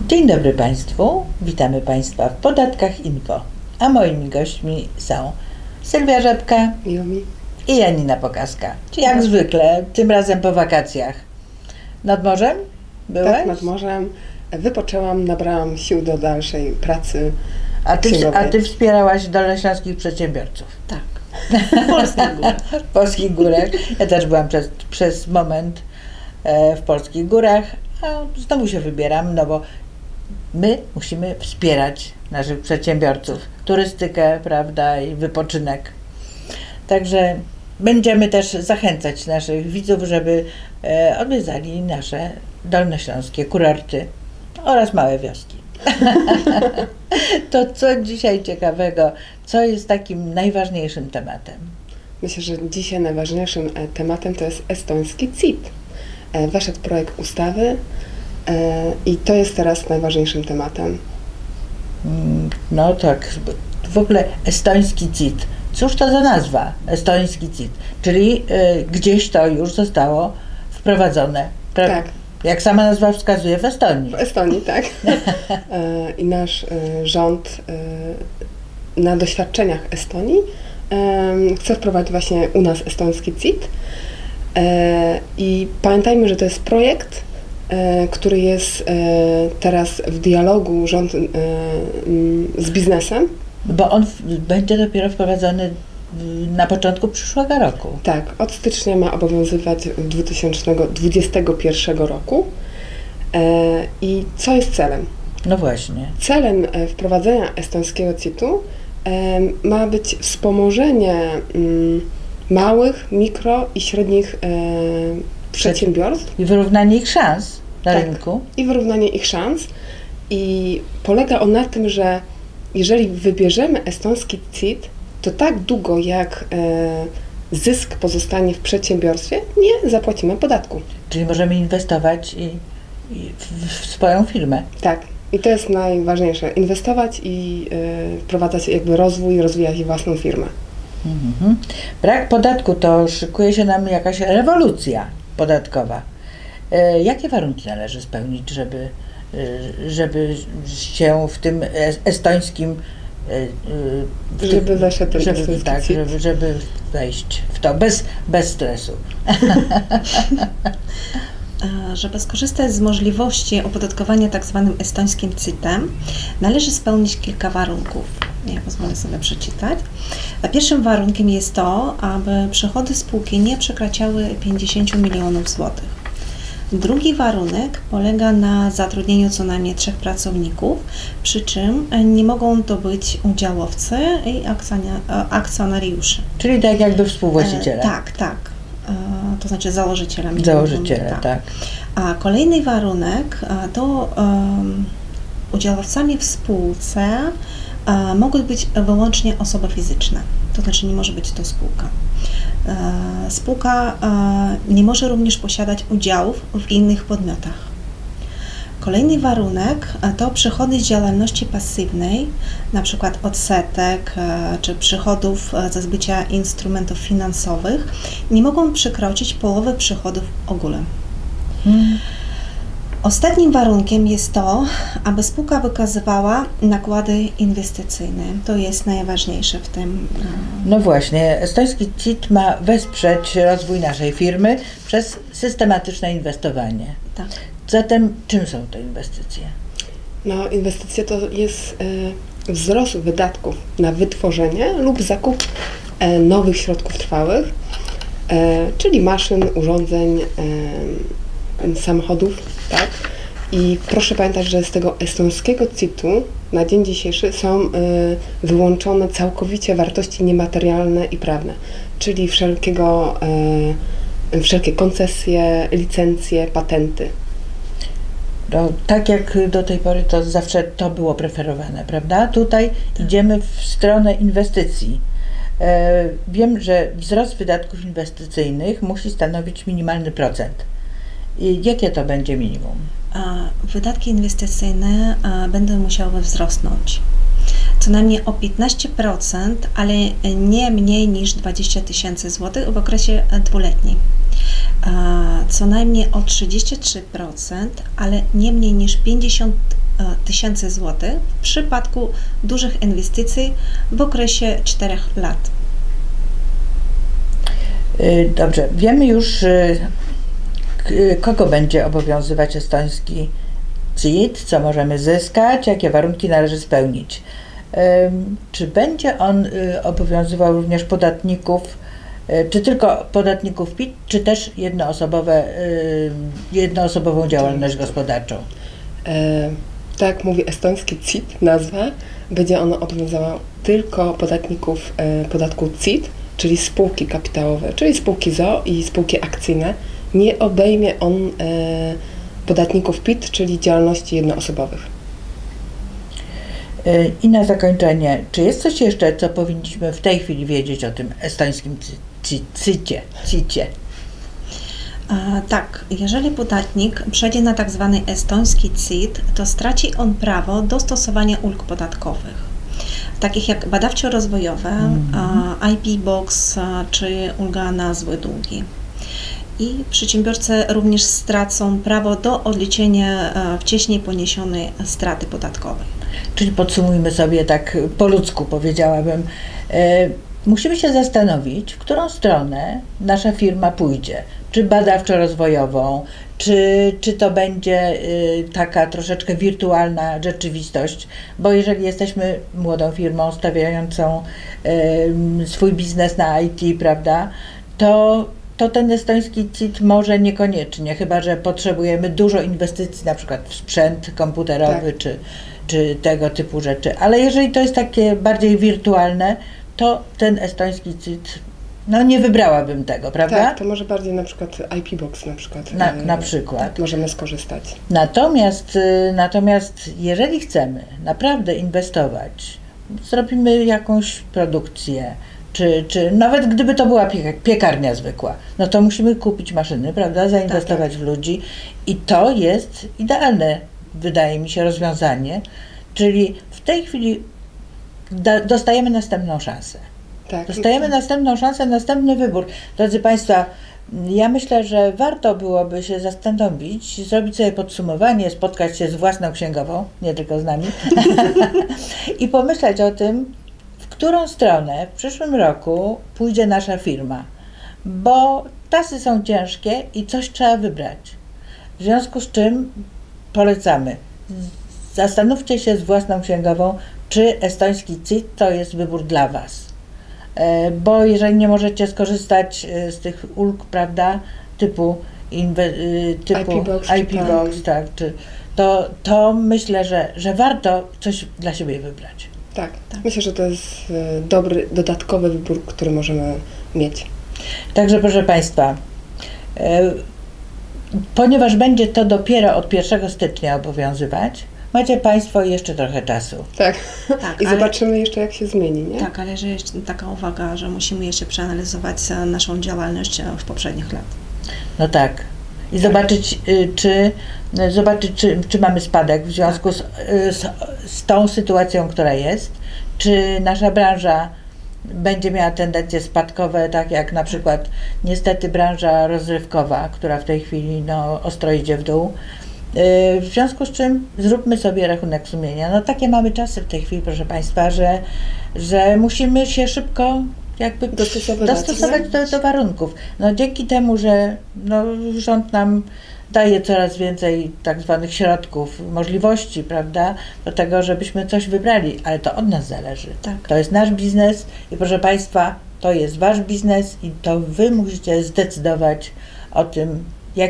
Dzień dobry Państwu, witamy Państwa w Podatkach Info, a moimi gośćmi są Sylwia Rzepka i Janina Pokaska. Jak zwykle, tym razem po wakacjach. Nad morzem byłaś? Tak, nad morzem. Wypoczęłam, nabrałam sił do dalszej pracy. A ty wspierałaś dolnośląskich przedsiębiorców? Tak. W Polskich Górach. W Polskich Górach. Ja też byłam przez moment w Polskich Górach, a znowu się wybieram, no bo my musimy wspierać naszych przedsiębiorców, turystykę, prawda, i wypoczynek. Także będziemy też zachęcać naszych widzów, żeby odwiedzali nasze dolnośląskie kurorty oraz małe wioski. To co dzisiaj ciekawego, co jest takim najważniejszym tematem? Myślę, że dzisiaj najważniejszym tematem to jest estoński CIT. Weszedł projekt ustawy i to jest teraz najważniejszym tematem. No tak, w ogóle estoński CIT. Cóż to za nazwa? Estoński CIT. Czyli gdzieś to już zostało wprowadzone. Tak. Jak sama nazwa wskazuje, w Estonii. W Estonii, tak. I nasz rząd na doświadczeniach Estonii chce wprowadzić właśnie u nas estoński CIT. I pamiętajmy, że to jest projekt, który jest teraz w dialogu rząd z biznesem. Bo on będzie dopiero wprowadzony na początku przyszłego roku. Tak, od stycznia ma obowiązywać 2021 roku. I co jest celem? No właśnie. Celem wprowadzenia estońskiego CIT-u ma być wspomożenie małych, mikro i średnich przedsiębiorstw. I wyrównanie ich szans na rynku. I wyrównanie ich szans. I polega on na tym, że jeżeli wybierzemy estoński CIT, to tak długo jak zysk pozostanie w przedsiębiorstwie, nie zapłacimy podatku. Czyli możemy inwestować w swoją firmę. Tak. I to jest najważniejsze. Inwestować i wprowadzać jakby rozwój, rozwijać własną firmę. Brak podatku to szykuje się nam jakaś rewolucja podatkowa. Jakie warunki należy spełnić, żeby się w tym estońskim żeby weszedł ten estoński CIT. Żeby wejść w to bez stresu. Żeby skorzystać z możliwości opodatkowania tak zwanym estońskim CIT-em, należy spełnić kilka warunków. Ja pozwolę sobie przeczytać. Pierwszym warunkiem jest to, aby przychody spółki nie przekraczały 50 milionów złotych. Drugi warunek polega na zatrudnieniu co najmniej 3 pracowników, przy czym nie mogą to być udziałowcy i akcjonariusze. Czyli tak jakby współwłaściciele. Tak. To znaczy założycielami. Założyciele, tak. A kolejny warunek to udziałowcami w spółce mogą być wyłącznie osoby fizyczne. To znaczy nie może być to spółka. Spółka nie może również posiadać udziałów w innych podmiotach. Kolejny warunek to przychody z działalności pasywnej, na przykład odsetek czy przychodów ze zbycia instrumentów finansowych, nie mogą przekroczyć połowy przychodów ogółem. Ostatnim warunkiem jest to, aby spółka wykazywała nakłady inwestycyjne. To jest najważniejsze w tym. No właśnie, estoński CIT ma wesprzeć rozwój naszej firmy przez systematyczne inwestowanie. Tak. Zatem czym są te inwestycje? No, inwestycje to jest wzrost wydatków na wytworzenie lub zakup nowych środków trwałych, czyli maszyn, urządzeń, samochodów, tak? I proszę pamiętać, że z tego estońskiego CIT-u na dzień dzisiejszy są wyłączone całkowicie wartości niematerialne i prawne, czyli wszelkie koncesje, licencje, patenty. No, tak jak do tej pory to zawsze to było preferowane, prawda? Tutaj idziemy w stronę inwestycji. Wiem, że wzrost wydatków inwestycyjnych musi stanowić minimalny procent. I jakie to będzie minimum? Wydatki inwestycyjne będą musiały wzrosnąć co najmniej o 15%, ale nie mniej niż 20 000 złotych w okresie dwuletnim. co najmniej o 33%, ale nie mniej niż 50 tysięcy złotych w przypadku dużych inwestycji w okresie 4 lat. Dobrze, wiemy już, kogo będzie obowiązywać estoński CIT, co możemy zyskać, jakie warunki należy spełnić. Czy będzie on obowiązywał również podatników, czy tylko podatników PIT, czy też jednoosobową działalność gospodarczą? Tak jak mówi estoński CIT, nazwa, będzie ono obowiązywało tylko podatników podatku CIT, czyli spółki kapitałowe, czyli spółki z o.o. i spółki akcyjne. Nie obejmie on podatników PIT, czyli działalności jednoosobowych. I na zakończenie, czy jest coś jeszcze, co powinniśmy w tej chwili wiedzieć o tym estońskim CIT-cie? Tak, jeżeli podatnik przejdzie na tak zwany estoński CIT, to straci on prawo do stosowania ulg podatkowych, takich jak badawczo-rozwojowe, IP Box czy ulga na złe długi. I przedsiębiorcy również stracą prawo do odliczenia wcześniej poniesionej straty podatkowej. Czyli podsumujmy sobie tak po ludzku, powiedziałabym. Musimy się zastanowić, w którą stronę nasza firma pójdzie. Czy badawczo-rozwojową, czy to będzie taka troszeczkę wirtualna rzeczywistość, bo jeżeli jesteśmy młodą firmą stawiającą swój biznes na IT, prawda, to ten estoński CIT może niekoniecznie, chyba że potrzebujemy dużo inwestycji, na przykład w sprzęt komputerowy, tak, czy tego typu rzeczy. Ale jeżeli to jest takie bardziej wirtualne, to ten estoński CIT, no nie wybrałabym tego, prawda? Tak, to może bardziej na przykład IP Box na przykład. Na przykład. Tak, możemy skorzystać. Natomiast jeżeli chcemy naprawdę inwestować, zrobimy jakąś produkcję, czy nawet gdyby to była piekarnia zwykła, no to musimy kupić maszyny, prawda, zainwestować w ludzi i to jest idealne, wydaje mi się, rozwiązanie, czyli w tej chwili dostajemy następną szansę. Tak. Dostajemy następną szansę, następny wybór. Drodzy Państwo, ja myślę, że warto byłoby się zastanowić, zrobić sobie podsumowanie, spotkać się z własną księgową, nie tylko z nami, i pomyśleć o tym, w którą stronę w przyszłym roku pójdzie nasza firma, bo czasy są ciężkie i coś trzeba wybrać. W związku z czym polecamy, zastanówcie się z własną księgową, czy estoński CIT to jest wybór dla Was. Bo jeżeli nie możecie skorzystać z tych ulg, prawda, typu IP Box, tak, to myślę, że warto coś dla siebie wybrać. Tak. Myślę, że to jest dobry, dodatkowy wybór, który możemy mieć. Także proszę Państwa, ponieważ będzie to dopiero od 1 stycznia obowiązywać, macie Państwo jeszcze trochę czasu. Tak. I zobaczymy jeszcze, jak się zmieni, nie? Tak, ale że jest taka uwaga, że musimy jeszcze przeanalizować naszą działalność w poprzednich lat. No tak. I zobaczyć, czy mamy spadek w związku z tą sytuacją, która jest, czy nasza branża będzie miała tendencje spadkowe, tak jak na przykład niestety branża rozrywkowa, która w tej chwili ostro idzie w dół. W związku z czym zróbmy sobie rachunek sumienia. No takie mamy czasy w tej chwili, proszę Państwa, że musimy się szybko jakby dostosować do warunków. No dzięki temu, że rząd nam daje coraz więcej tak zwanych środków, możliwości, prawda, do tego, żebyśmy coś wybrali, ale to od nas zależy. Tak. To jest nasz biznes i proszę Państwa, to jest Wasz biznes i to Wy musicie zdecydować o tym,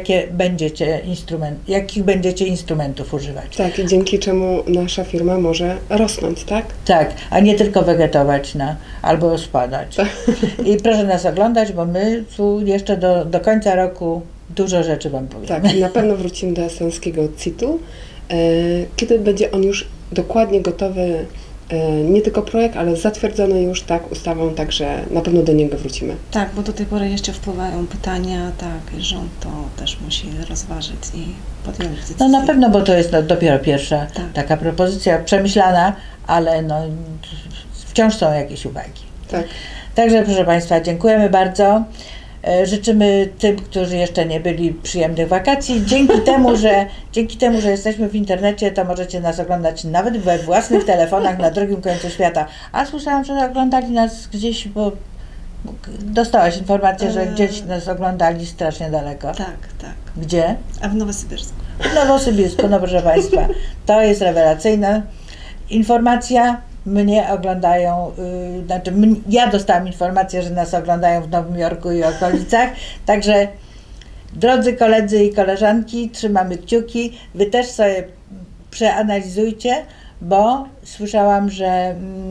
jakich będziecie instrumentów używać. Tak, i dzięki czemu nasza firma może rosnąć, tak? Tak, a nie tylko wegetować albo spadać. Tak. I proszę nas oglądać, bo my tu jeszcze do końca roku dużo rzeczy Wam powiemy. Tak, i na pewno wrócimy do estońskiego CIT-u, kiedy będzie on już dokładnie gotowy, nie tylko projekt, ale zatwierdzony już tak ustawą, także na pewno do niego wrócimy. Tak, bo do tej pory jeszcze wpływają pytania, tak, rząd to też musi rozważyć i podjąć decyzję. No na pewno, bo to jest dopiero pierwsza taka propozycja przemyślana, ale wciąż są jakieś uwagi. Tak. Także proszę Państwa, dziękujemy bardzo. Życzymy tym, którzy jeszcze nie byli, przyjemnych wakacji. Dzięki temu, że jesteśmy w internecie, to możecie nas oglądać nawet we własnych telefonach na drugim końcu świata. A słyszałam, że oglądali nas gdzieś, bo dostałaś informację, że gdzieś nas oglądali strasznie daleko. Tak. Gdzie? A w Nowosybirsku. W Nowosybirsku, no proszę Państwa. To jest rewelacyjna informacja. Mnie oglądają, ja dostałam informację, że nas oglądają w Nowym Jorku i okolicach. Także drodzy koledzy i koleżanki, trzymamy kciuki. Wy też sobie przeanalizujcie, bo słyszałam, że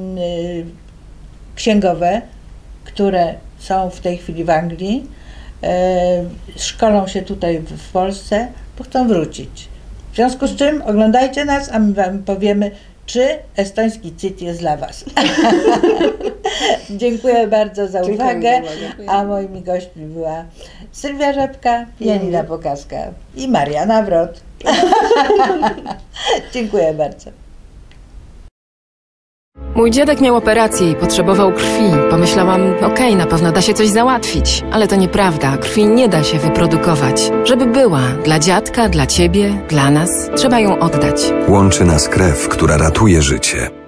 księgowe, które są w tej chwili w Anglii, szkolą się tutaj w Polsce, bo chcą wrócić. W związku z czym oglądajcie nas, a my Wam powiemy, czy estoński CIT jest dla Was. Dziękuję bardzo za uwagę, a moimi gośćmi była Sylwia Rzepka, Janina Pokaska i Maria Nawrot. Dziękuję bardzo. Mój dziadek miał operację i potrzebował krwi. Pomyślałam, okej, na pewno da się coś załatwić. Ale to nieprawda, krwi nie da się wyprodukować. Żeby była dla dziadka, dla ciebie, dla nas, trzeba ją oddać. Łączy nas krew, która ratuje życie.